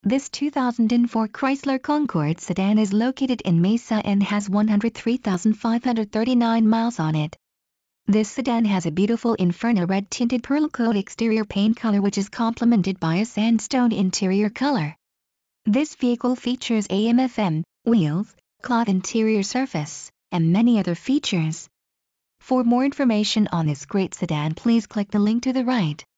This 2004 Chrysler Concorde sedan is located in Mesa and has 103,539 miles on it. This sedan has a beautiful Inferno red tinted Pearlcoat exterior paint color which is complemented by a Sandstone interior color. This vehicle features AM/FM, wheels, cloth interior surface, and many other features. For more information on this great sedan, please click the link to the right.